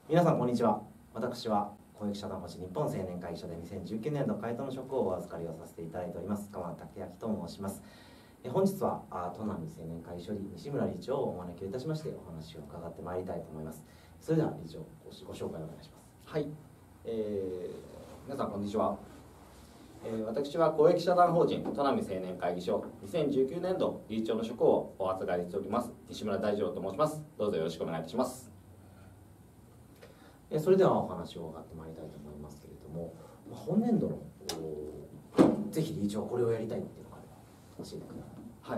皆さんこんにちは。私は公益社団法人日本青年会議所で2019年度会頭の職をお預かりをさせていただいております鎌田武明と申します。本日は砺波青年会議所理西村理事長をお招きをいたしましてお話を伺ってまいりたいと思います。それでは理事長ご紹介をお願いします。 はい、皆さんこんにちは。私は公益社団法人砺波青年会議所2019年度理事長の職をお預かりしております西村大二郎と申します。どうぞよろしくお願いいたします。 それではお話を伺ってまいりたいと思いますけれども、本年度のぜひ理事長これをやりたいっていうのがあれば教えてください。 はい、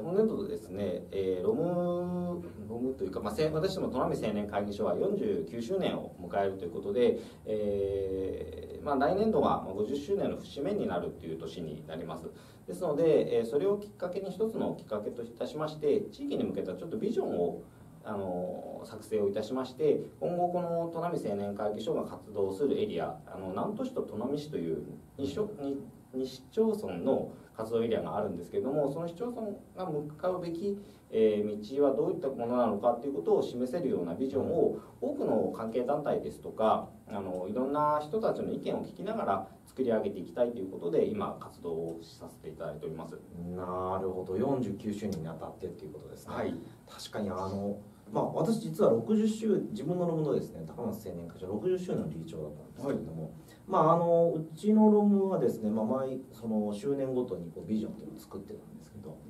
本年度ですね、ロムというか、私ども砺波青年会議所は49周年を迎えるということで、来年度が50周年の節目になるという年になります。ですので、それをきっかけに一つのきっかけといたしまして、地域に向けたちょっとビジョンを作成をいたしまして、今後この砺波青年会議所が活動するエリア、南砺市と砺波市という2市町村の活動エリアがあるんですけれども、その市町村が向かうべき道はどういったものなのかということを示せるようなビジョンを多くの関係団体ですとかいろんな人たちの意見を聞きながら作り上げていきたいということで今活動をさせていただいております。 なるほど、49周年にあたってっていうことですね。 はい、 確かに私実は自分のロムのですね高松青年会社60周年の理事長だったんですけれども、はい、うちのロムはですね、その周年ごとにビジョンというのを作ってたんですけど、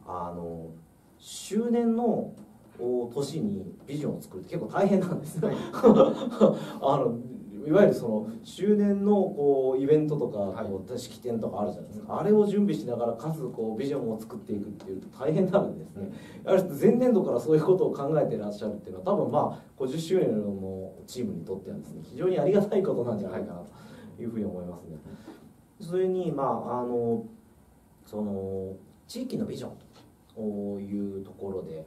周年の年にビジョンを作るって結構大変なんですね。いわゆるその周年のイベントとか式典とかあるじゃないですか、あれを準備しながらかつビジョンを作っていくっていうと大変になるんですね。やはり前年度からそういうことを考えていらっしゃるっていうのは多分50周年のチームにとってはですね非常にありがたいことなんじゃないかなというふうに思いますね。それにその地域のビジョンというところで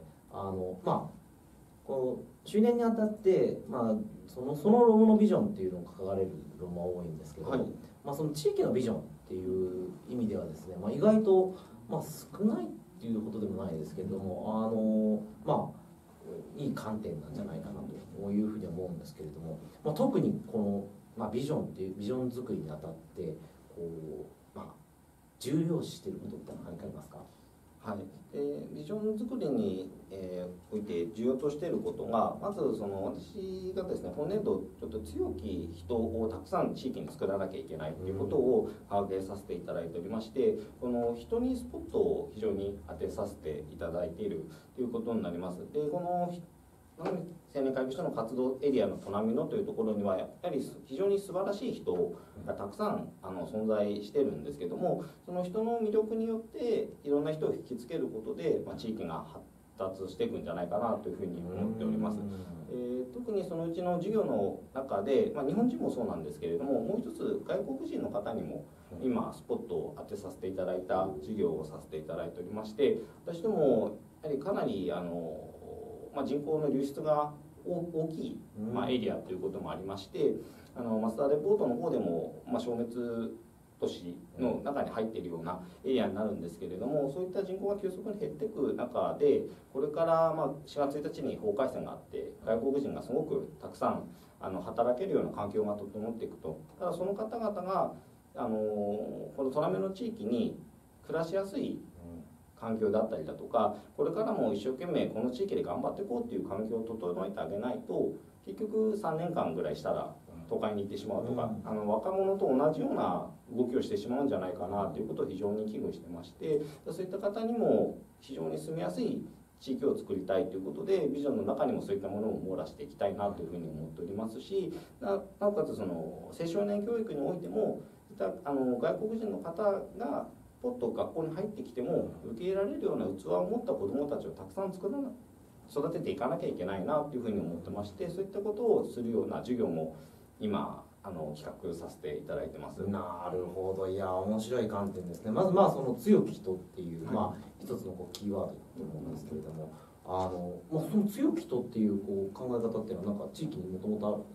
こう周年にあたってそのロゴのビジョンっていうのを掲げられるロゴが多いんですけど、はい、その地域のビジョンっていう意味ではですね、意外と少ないっていうことでもないですけれどもいい観点なんじゃないかなというふうに思うんですけれども、特にこの、ビジョンっていうビジョン作りにあたって重要視していることって何かありますか？ はい、ビジョン作りに、おいて重要としていることがまず私がですね本年度ちょっと強き人をたくさん地域に作らなきゃいけないということを考えさせていただいておりまして、この人にスポットを非常に当てさせていただいているということになります。でこの青年会議所の活動エリアの砺波野というところにはやはり非常に素晴らしい人がたくさん存在してるんですけども、その人の魅力によっていろんな人を引きつけることで、地域が発達していくんじゃないかなというふうに思っております。特にそのうちの授業の中で、日本人もそうなんですけれども、もう一つ外国人の方にも今スポットを当てさせていただいた授業をさせていただいておりまして、私どもやはりかなり人口の流出が大きい、エリアということもありまして、マスターレポートの方でも、消滅都市の中に入っているようなエリアになるんですけれども、そういった人口が急速に減っていく中で、これから4月1日に法改正があって外国人がすごくたくさん働けるような環境が整っていくと、ただその方々がこの砺波の地域に暮らしやすい環境だったりだとか、これからも一生懸命この地域で頑張っていこうっていう環境を整えてあげないと、結局3年間ぐらいしたら都会に行ってしまうとか、若者と同じような動きをしてしまうんじゃないかなということを非常に危惧してまして、そういった方にも非常に住みやすい地域を作りたいということで、ビジョンの中にもそういったものを網羅していきたいなというふうに思っておりますし、なおかつその青少年教育においても外国人の方がポッと学校に入ってきても受け入れられるような器を持った子どもたちをたくさん育てていかなきゃいけないなというふうに思ってまして、そういったことをするような授業も今企画させていただいてます。 なるほど、いや面白い観点ですね。まずその強き人っていう、一つのキーワードだと思うんですけれども、その強き人っていう考え方っていうのは地域にもともとあるんですか？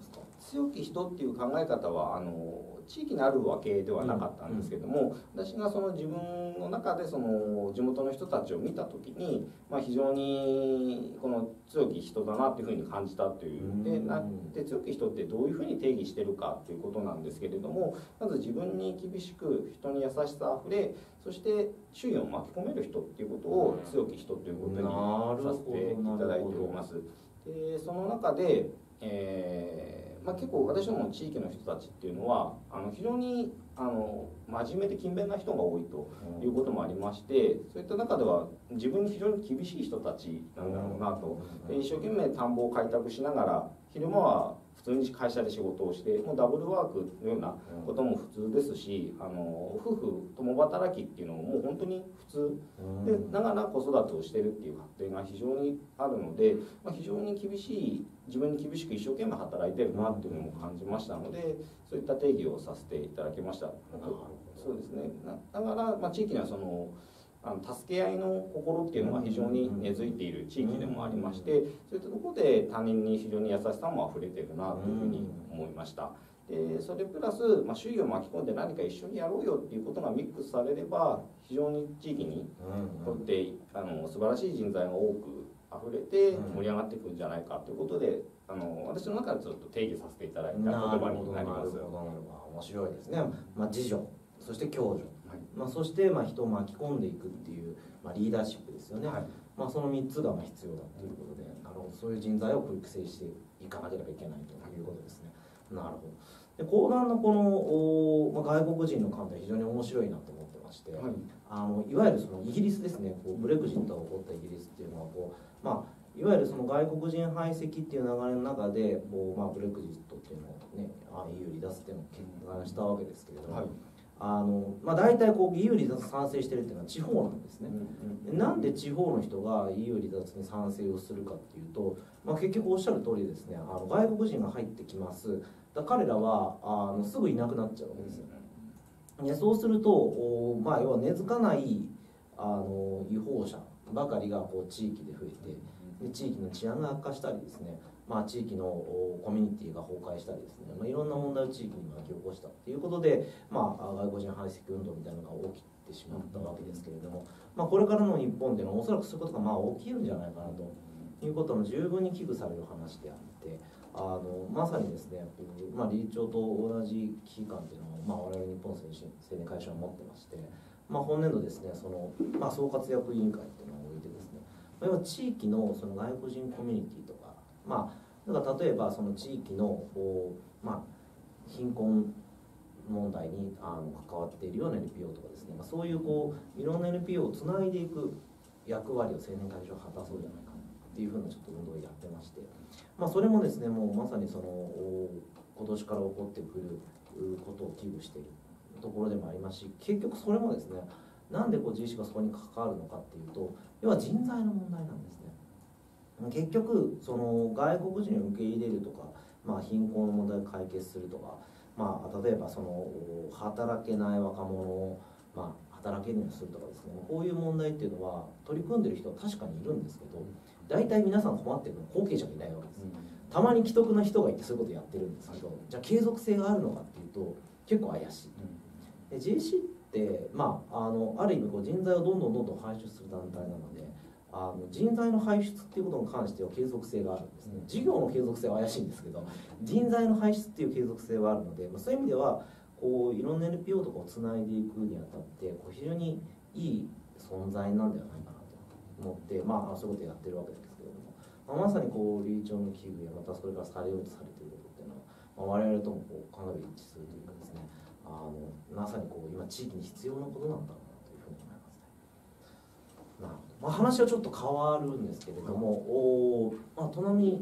強き人っていう考え方は地域にあるわけではなかったんですけども、私がその自分の中でその地元の人たちを見た時に、非常にこの強き人だなっていうふうに感じたという。で強き人ってどういうふうに定義してるかっていうことなんですけれども、まず自分に厳しく人に優しさあふれ、そして周囲を巻き込める人っていうことを強き人ということにさせていただいております。でその中で、結構私どもの地域の人たちっていうのは非常に真面目で勤勉な人が多いということもありまして、そういった中では自分に非常に厳しい人たちなんだろうなと。で一生懸命田んぼを開拓しながら昼間は普通に会社で仕事をして、もうダブルワークのようなことも普通ですし、夫婦共働きっていうのももう本当に普通でながら子育てをしてるっていう家庭が非常にあるので、非常に厳しい、自分に厳しく一生懸命働いてるなっていうのも感じましたので、そういった定義をさせていただきました。そうですね。だから、地域にはその助け合いの心っていうのが非常に根付いている地域でもありまして、そういったところで他人に非常に優しさもあふれてるなというふうに思いました。でそれプラス、周囲を巻き込んで何か一緒にやろうよっていうことがミックスされれば、非常に地域にとって素晴らしい人材が多く溢れて盛り上がっていくんじゃないかということで、私の中でちょっと定義させていただいた言葉になります。 面白いですね。自助、そして共助、そして人を巻き込んでいくっていう、リーダーシップですよね。その3つが必要だということで、そういう人材を育成していかなければいけないということですね。なるほど。で講談のこの、外国人の観点非常に面白いなと思ってまして、いわゆるそのイギリスですね、ブレグジットが起こったイギリスっていうのはいわゆるその外国人排斥っていう流れの中でブレグジットっていうのをね、EU 離脱っていうのを決断したわけですけれども、大体EU 離脱賛成してるっていうのは地方なんですね。なんで地方の人が EU 離脱に賛成をするかっていうと、結局おっしゃる通りですね、外国人が入ってきます。彼らはすぐいなくなっちゃうわけですよ。でそうすると要は根付かない違法者ばかりが地域で増えて、で地域の治安が悪化したりですね、地域のコミュニティが崩壊したりですね、いろんな問題を地域に巻き起こしたということで、外国人排斥運動みたいなのが起きてしまったわけですけれども、これからの日本でのおそらくそういうことが起きるんじゃないかなということも十分に危惧される話であって、まさにですね、理事長と同じ危機感っていうのを、我々日本青年会社は持ってまして、本年度ですね、その、総活躍委員会っていうのを置いてですね、要は地域のその外国人コミュニティとか、だから例えばその地域の貧困問題に関わっているような NPO とかですね、そういういろんな NPO をつないでいく役割を青年会社は果たそうじゃないかっていうふうなちょっと運動をやってまして、それもですね、もうまさにその今年から起こってくることを危惧しているところでもありますし、結局それもですね、なんで自治がそこに関わるのかっていうと、要は人材の問題なんですね。結局その外国人を受け入れるとか、貧困の問題を解決するとか、例えばその働けない若者を働けるようにするとかですね、こういう問題っていうのは取り組んでる人は確かにいるんですけど、大体皆さん困ってるのは後継者がいないわけです。たまに既得な人がいてそういうことをやってるんですけど、じゃあ継続性があるのかっていうと結構怪しい。で JC ってある意味人材をどんどん輩出する団体なので、人材の輩出っていうことに関しては継続性があるんですね。事業の継続性は怪しいんですけど、人材の輩出っていう継続性はあるので、そういう意味ではいろんな NPO とかをつないでいくにあたって非常にいい存在なんではないかなと思って、そういうことをやってるわけですけれども、まさに理事長の危惧やまたそれからされようとされていることっていうのは、我々ともかなり一致するというかですね、まさに今地域に必要なことなんだろうなというふうに思いますね。なるほど。話はちょっと変わるんですけれども、砺波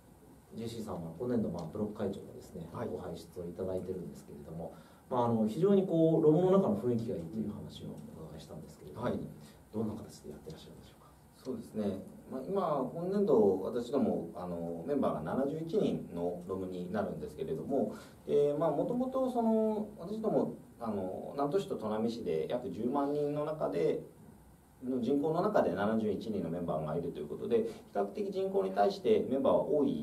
JC さんは今年度ブロック会長のですね、ご輩出をいただいてるんですけれども、非常にロゴの中の雰囲気がいいという話をお伺いしたんですけれども、どんな形でやってらっしゃるんでしょうか。 そうですね、今年度私どもメンバーが71人のロムになるんですけれども、もともと私ども南砺市と砺波市で約10万人の中での人口の中で71人のメンバーがいるということで、比較的人口に対してメンバーは多い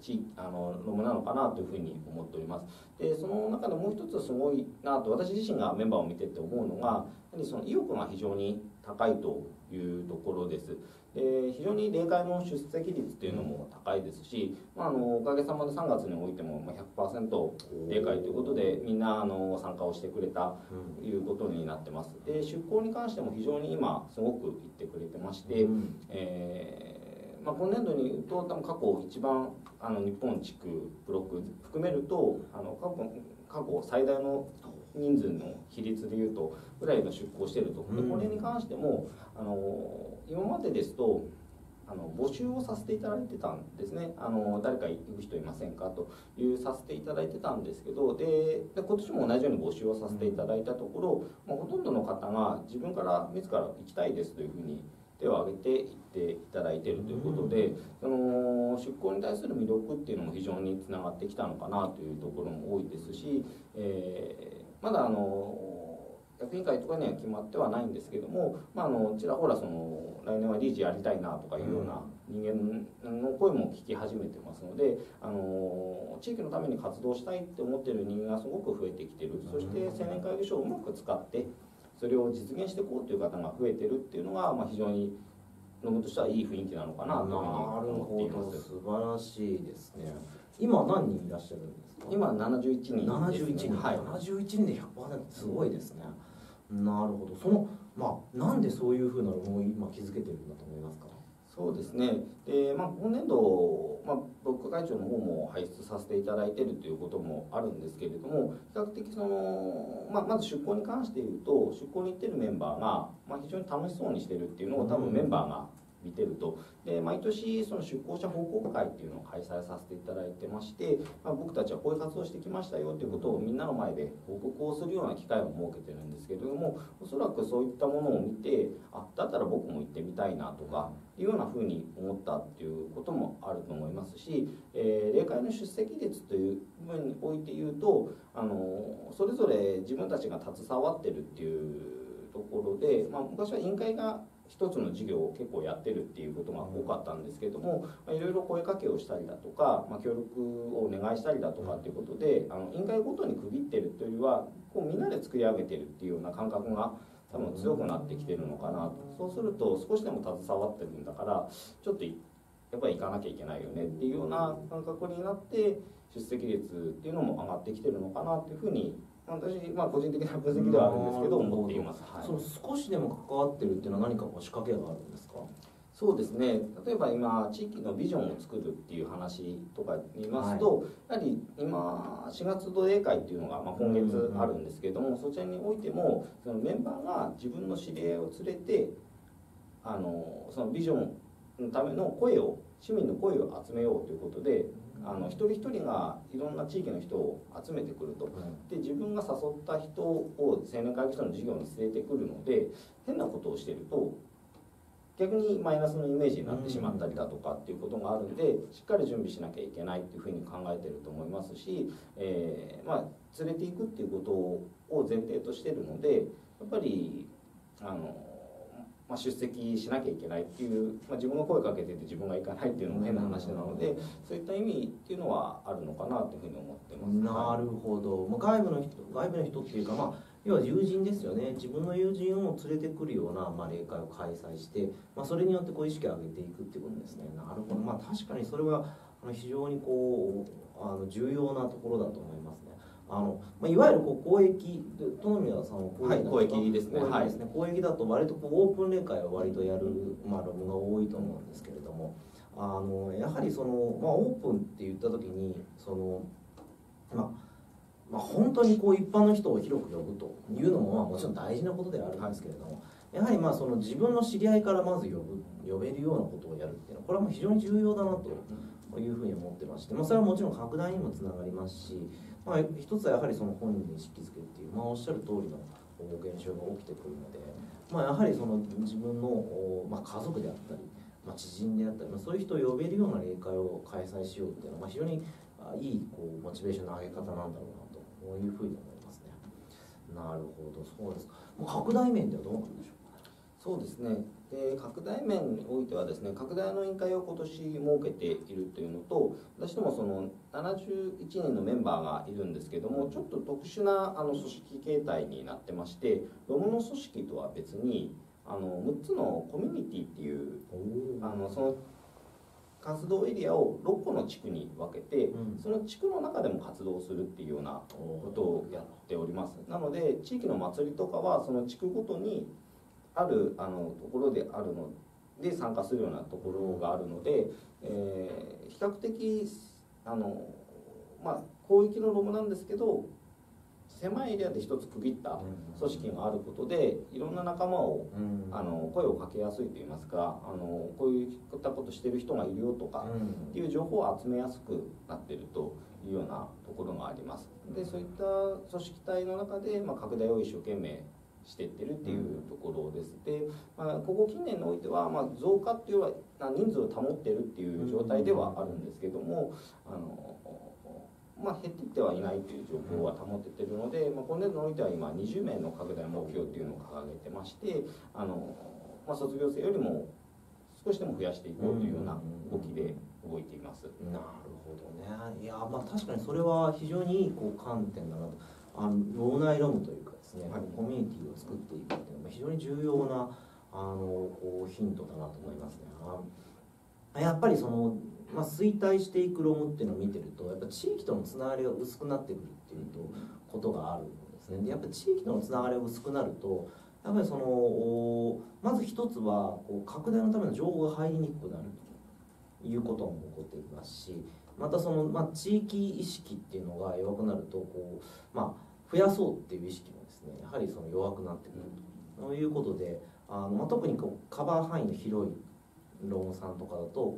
ロムなのかなというふうに思っております。でその中でもう一つすごいなと私自身がメンバーを見てて思うのが、やはりその意欲が非常に高いというところです。で非常に例会の出席率っていうのも高いですし、おかげさまで3月においても 100% 例会ということでみんな参加をしてくれたということになってます。で出向に関しても非常に今すごく言ってくれてまして、今年度に言うと多分過去一番日本地区ブロック含めると過去最大の人数の比率でいうとぐらいの出向していると。でこれに関しても今までですと募集をさせていただいてたんですね。誰か行く人いませんかというさせていただいてたんですけど、で今年も同じように募集をさせていただいたところ、ほとんどの方が自分から自ら行きたいですというふうに手を挙げて言っていただいているということで、出向に対する魅力っていうのも非常につながってきたのかなというところも多いですし、まだ役員会とかには決まってはないんですけども、ちらほら来年は理事やりたいなとかいうような人間の声も聞き始めてますので、地域のために活動したいって思っている人間がすごく増えてきてる。そして青年会議所をうまく使ってそれを実現していこうという方が増えてるっていうのが、非常にノムとしてはいい雰囲気なのかなというふうに思っています。 素晴らしいですね。今何人いらっしゃるんですか？ 今71人です、ね。 71人、はい、71人で 100% すごいですね。なるほど。なんでそういうふうなのを今気づけてるんだと思いますか？ そうですね。で、今年度、ブロック会長の方も輩出させていただいているということもあるんですけれども、比較的まず出向に関して言うと、出向に行ってるメンバーが、非常に楽しそうにしてるっていうのを多分メンバーが見てると。で毎年その出向者報告会っていうのを開催させていただいてまして、僕たちはこういう活動してきましたよということをみんなの前で報告をするような機会を設けてるんですけれども、おそらくそういったものを見て、だったら僕も行ってみたいなとかいうようなふうに思ったっていうこともあると思いますし、例会の出席率という部分において言うとそれぞれ自分たちが携わってるっていうところで、昔は委員会が一つの事業を結構やってるっていうことが多かったんですけども、いろいろ声かけをしたりだとか、協力をお願いしたりだとかっていうことで委員会ごとに区切ってるというよりはみんなで作り上げてるっていうような感覚が多分強くなってきてるのかなと。そうすると少しでも携わってるんだからちょっとやっぱり行かなきゃいけないよねっていうような感覚になって出席率っていうのも上がってきてるのかなというふうに私、個人的な分析ではあるんですけど思っています。 その少しでも関わってるっていうのは何か仕掛けがあるんですか？ そうですね。例えば今地域のビジョンを作るっていう話とかに言いますと、やはり今4月度例会っていうのが今月あるんですけれども、そちらにおいてもそのメンバーが自分の知り合いを連れてそのビジョンのための市民の声を集めようということで、一人一人がいろんな地域の人を集めてくると。で自分が誘った人を青年会議所の授業に連れてくるので、変なことをしてると逆にマイナスのイメージになってしまったりだとかっていうことがあるんで、しっかり準備しなきゃいけないっていうふうに考えてると思いますし、連れていくっていうことを前提としてるので、やっぱり出席しなきゃいけないっていう、自分が声かけてて自分が行かないっていうのも変な話なので、そういった意味っていうのはあるのかなというふうに思ってます。 なるほど。外部の人っていうか、要は友人ですよね。自分の友人を連れてくるような、例会を開催して、それによって意識を上げていくっていうことですね。なるほど。確かにそれは非常に重要なところだと思いますね。いわゆる公益、殿宮さんは公益ですね。 公益だと割とオープン例会は割とやるロムが多いと思うんですけれども、やはりオープンって言った時に本当に一般の人を広く呼ぶというのももちろん大事なことではあるんですけれども、やはり自分の知り合いからまず呼べるようなことをやるっていうのはこれは非常に重要だなというふうに思ってまして、それはもちろん拡大にもつながりますし、一つはやはり本人に意識づけっていう、おっしゃる通りの現象が起きてくるので、やはり自分の、家族であったり、知人であったり、そういう人を呼べるような例会を開催しようっていうのは、非常にいいモチベーションの上げ方なんだろうなというふうに思いますね。なるほど、そうですか。拡大面ではどうなんでしょうか。 そうですね。で、拡大面においてはですね、拡大の委員会を今年設けているというのと、私どもその71人のメンバーがいるんですけども、ちょっと特殊な組織形態になってまして、ロムの組織とは別に6つのコミュニティっていうその活動エリアを6個の地区に分けて、その地区の中でも活動するっていうようなことをやっております。なので地域の祭りとかはその地区ごとにあるところであるので参加するようなところがあるので、比較的広域のロムなんですけど、狭いエリアで一つ区切った組織があることでいろんな仲間を声をかけやすいといいますか、こういったことしてる人がいるよとかっていう情報を集めやすくなっているというようなところがあります。でそういった組織体の中で、拡大を一生懸命していってるっていうところです。で、ここ近年においては、増加っていうのは人数を保ってるっていう状態ではあるんですけども、減っていってはいないという状況は保てているので、今年度においては今20名の拡大目標っていうのを掲げてまして、卒業生よりも少しでも増やしていこうというような動きで動いています。 なるほどね。いや、確かにそれは非常にいい観点だなと。脳内ロムというかですね、コミュニティを作っていくっていうのは非常に重要なヒントだなと思いますね。やっぱり衰退していくロムっていうのを見てると、やっぱ地域とのつながりが薄くなってくるっていうことがあるんですね。でやっぱり地域とのつながりが薄くなると、やっぱりまず一つは拡大のための情報が入りにくくなるということも起こっていますし、また地域意識っていうのが弱くなると増やそうっていう意識もですね、やはり弱くなってくるということで、特にカバー範囲の広いローンさんとかだと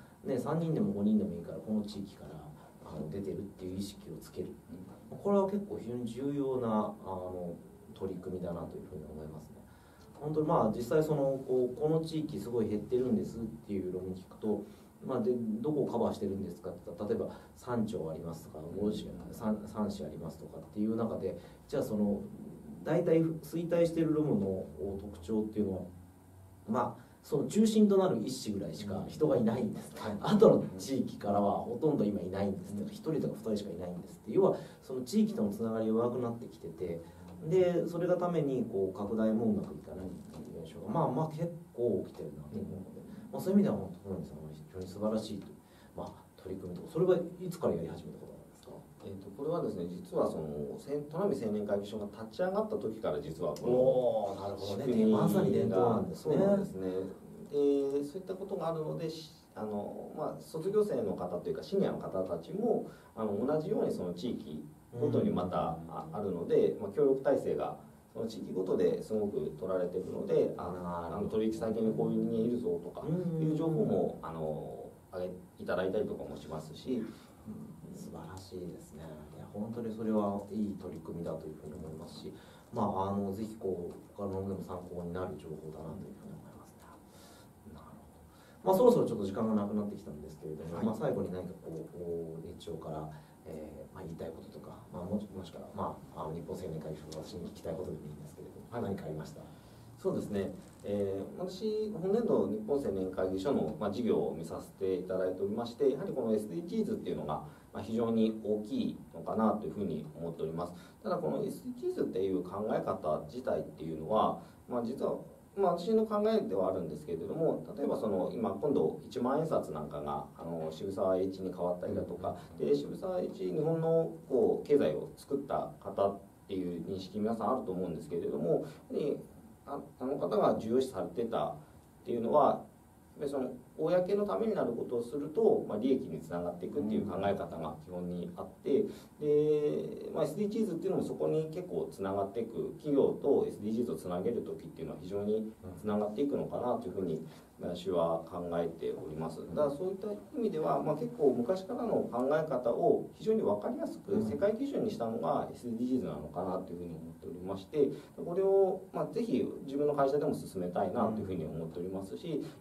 3人でも5人でもいいからこの地域から出てるっていう意識をつける、これは結構非常に重要な取り組みだなというふうに思いますね。本当に実際この地域すごい減ってるんですっていうローン聞くと、でどこをカバーしてるんですかって言ったら、例えば3町ありますとか5市3市ありますとかっていう中で、じゃあ大体衰退してるロムの特徴っていうのはその中心となる1市ぐらいしか人がいないんです、あとの地域からはほとんど今いないんです、1人とか2人しかいないんですって、要はその地域とのつながりが弱くなってきてて、でそれがために拡大もうまくいかないっていう現象が結構起きてるなと思うので、そういう意味では本当に非常に素晴らしい取り組みとか、それはいつからやり始めたことなんですか？ これはですね、実は砺波青年会議所が立ち上がった時から実はこの仕組みがまさに伝統なんですね。 そうなんですね。そういったことがあるので、卒業生の方というかシニアの方たちも同じようにその地域ごとにまたあるので、協力体制がその地域ごとですごく取られているので、取引先にこういう人間いるぞとかいう情報もいただいたりとかもしますし、 素晴らしいですね。いや本当にそれはいい取り組みだというふうに思いますし、ぜひ他のでも参考になる情報だなというふうに思いますね。なるほど。そろそろちょっと時間がなくなってきたんですけれども、最後に何か一長から言いたいこととか、もしくは日本青年会議所の私に聞きたいことでもいいんですけれども、何かありました？ そうですね、私本年度日本青年会議所の事業を見させていただいておりまして、やはりこの SDGs っていうのが非常に大きいのかなというふうに思っております。ただこの SDGs っていう考え方自体っていうのは、実は私の考えではあるんですけれども、例えば今度1万円札なんかが渋沢栄一に変わったりだとかで、渋沢栄一日本の経済を作った方っていう認識皆さんあると思うんですけれども、やはりあの方が重要視されてたっていうのは、やっぱり公のためになることをすると、利益につながっていくっていう考え方が基本にあって、で、SDGs っていうのもそこに結構つながっていく、企業と SDGs をつなげる時っていうのは非常につながっていくのかなというふうに私は考えております。だからそういった意味では、結構昔からの考え方を非常に分かりやすく世界基準にしたのが SDGs なのかなというふうに思っておりまして、これをぜひ自分の会社でも進めたいなというふうに思っておりますし、いかに分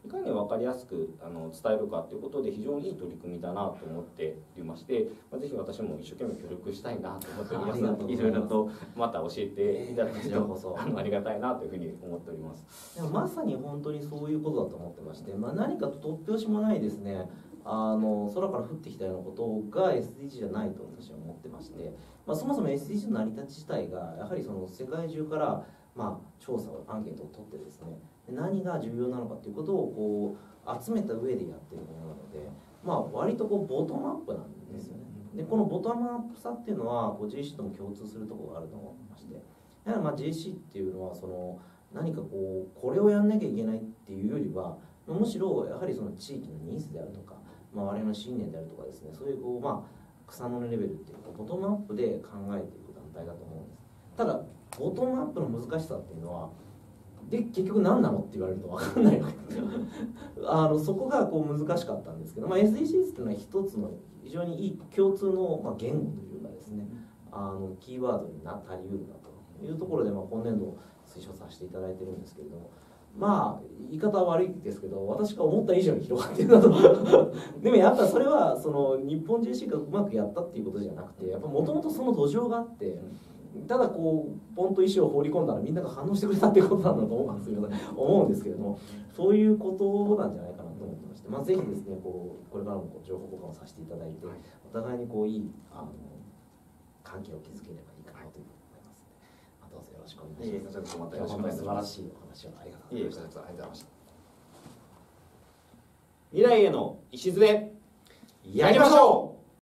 分かりやすく伝えるかということで非常にいい取り組みだなと思っておりまして、ぜひ私も一生懸命協力したいなと思っておりますので、いろいろとまた教えていただけるとありがたいなというふうに思っております。 まさに本当にそういうことだと思ってまして、何か突拍子もないですね、空から降ってきたようなことが SDG じゃないと私は思ってまして、そもそも SDG の成り立ち自体がやはりその世界中から調査をアンケートを取ってですね、何が重要なのかということをこう集めた上でやってるものなので、割とこうボトムアップなんですよね。でこのボトムアップさっていうのはこう JC とも共通するところがあると思ってまして、やはりJC っていうのはその何かこれをやんなきゃいけないっていうよりは、むしろやはりその地域のニーズであるとか、我々の信念であるとかですね、そういう草の根レベルっていうボトムアップで考えていく団体だと思うんです。ただボトムアップの難しさっていうのは結局何なのって言われると分かんないわけですよそこがこう難しかったんですけど、SDGs っていうのは一つの非常にいい共通の言語というかですね、キーワードになりうるなというところで、今年度推奨させていただいてるんですけれども、言い方は悪いですけど、私が思った以上に広がってるなとでもやっぱそれはその日本 JC がうまくやったっていうことじゃなくて、やっぱもともとその土壌があって、ただこうポンと石を放り込んだらみんなが反応してくれたっていうことなんだと思うんですけれども、そういうことなんじゃないかなと思ってまして、ぜひですねこれからも情報交換をさせていただいて、お互いにいい関係を築ければいいかなというふうに思いますので、どうぞよろしくお願いします。 またよろしくお願いします。 素晴らしいお話をありがとうございました。 未来への礎、 やりましょう。